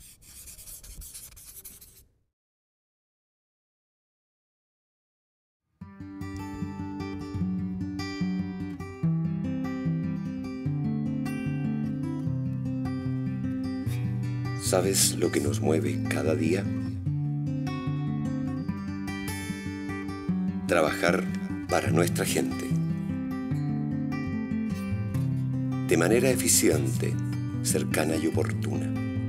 ¿Sabes lo que nos mueve cada día? Trabajar para nuestra gente. De manera eficiente, cercana y oportuna.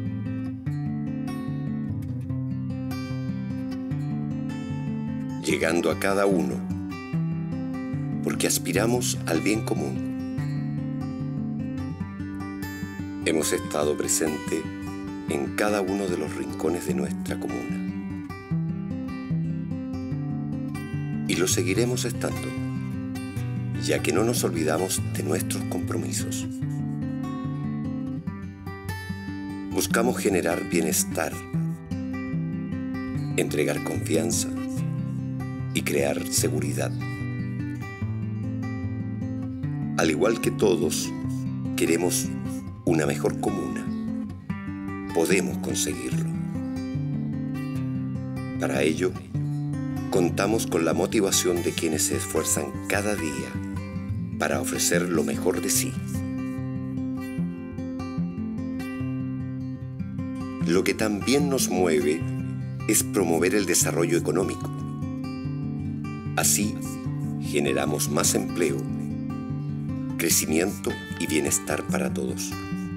Llegando a cada uno, porque aspiramos al bien común. Hemos estado presentes en cada uno de los rincones de nuestra comuna. Y lo seguiremos estando, ya que no nos olvidamos de nuestros compromisos. Buscamos generar bienestar, entregar confianza y crear seguridad. Al igual que todos, queremos una mejor comuna. Podemos conseguirlo. Para ello, contamos con la motivación de quienes se esfuerzan cada día para ofrecer lo mejor de sí. Lo que también nos mueve es promover el desarrollo económico. Así, generamos más empleo, crecimiento y bienestar para todos.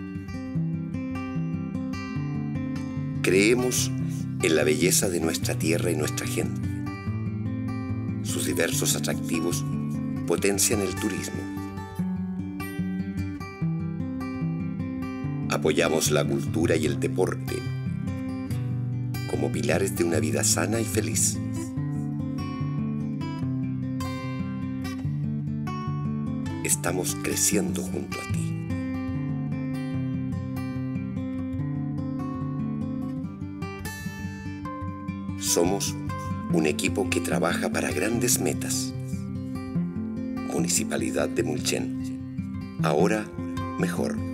Creemos en la belleza de nuestra tierra y nuestra gente. Sus diversos atractivos potencian el turismo. Apoyamos la cultura y el deporte como pilares de una vida sana y feliz. Estamos creciendo junto a ti. Somos un equipo que trabaja para grandes metas. Municipalidad de Mulchen. Ahora mejor.